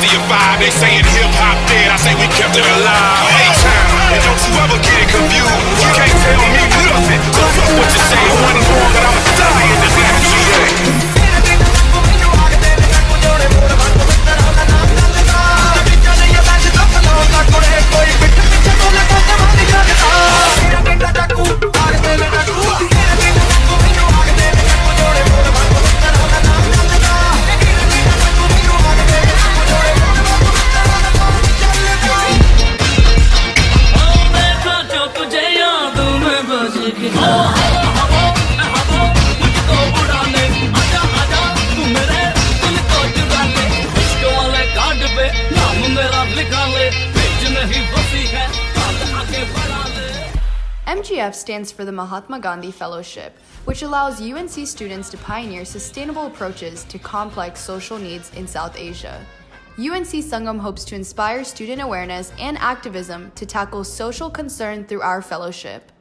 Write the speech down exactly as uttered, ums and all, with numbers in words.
to your vibe. They saying hip-hop dead, I say we kept it alive. A-time, and don't you ever get it confused. You can't tell me nothing, so fuck what you say. I wasn't born, but I'm a star in this M G A. M G F stands for the Mahatma Gandhi Fellowship, which allows U N C students to pioneer sustainable approaches to complex social needs in South Asia. U N C Sangam hopes to inspire student awareness and activism to tackle social concern through our fellowship.